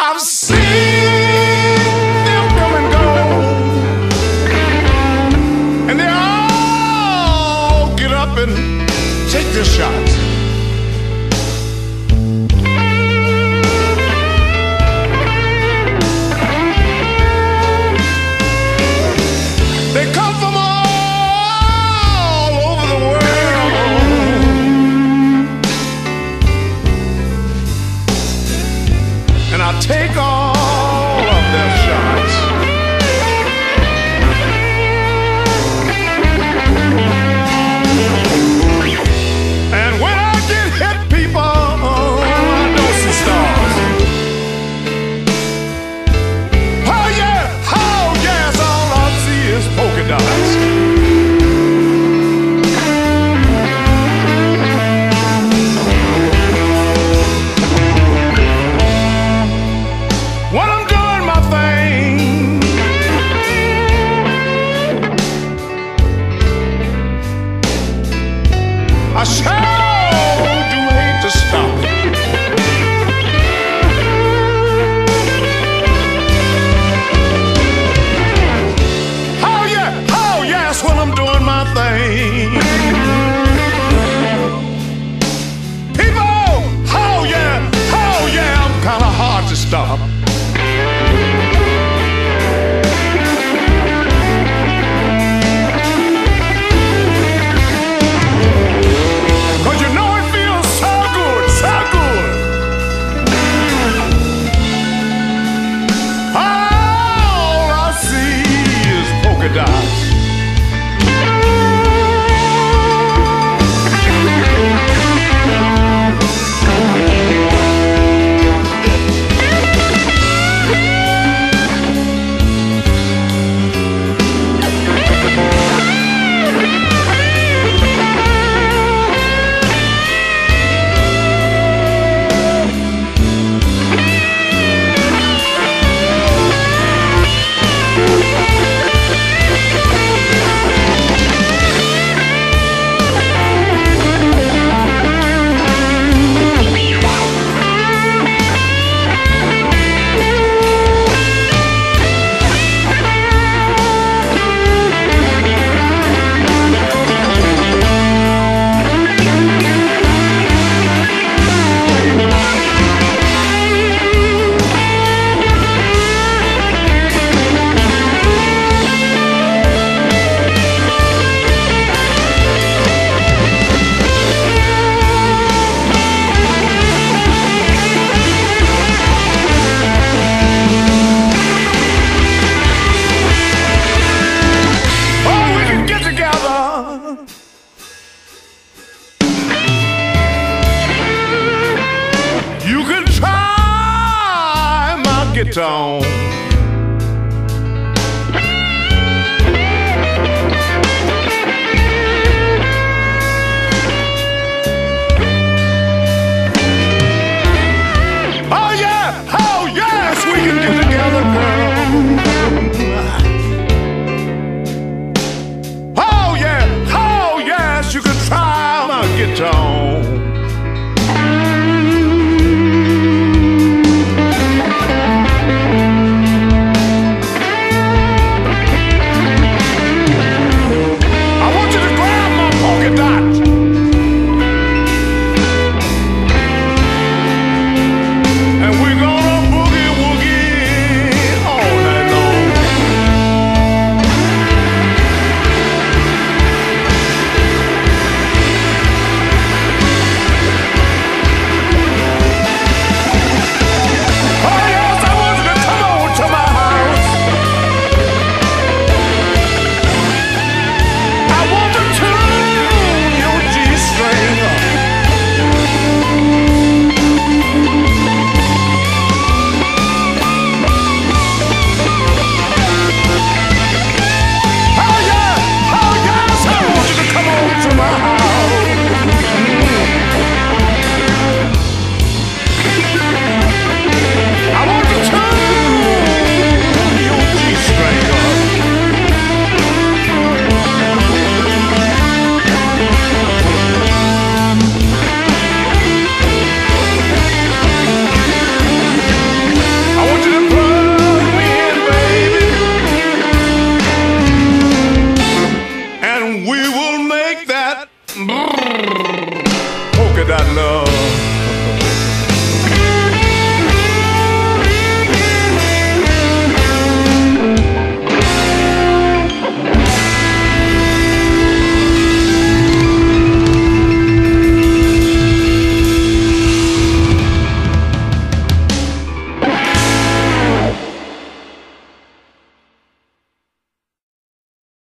I've seen them come and go, and they all get up and take their shots. They come from all over the world, and I take all of their shots. And when I get hit, people, I don't see stars. Oh yeah, all I see is polka dots. When I'm doing my thing, I sure do hate to stop. Oh yes, when I'm doing my thing. People, oh yeah, I'm kinda hard to stop. Dots. You can try my guitar.